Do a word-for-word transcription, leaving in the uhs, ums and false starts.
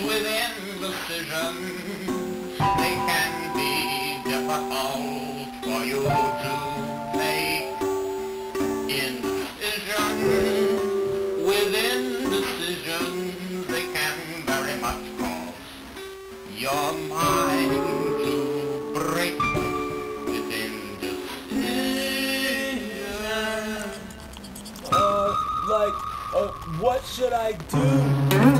with indecision, they can be difficult for you to make. Indecision, with indecision, they can very much cause your mind to break. With indecision. Uh, like, uh, what should I do?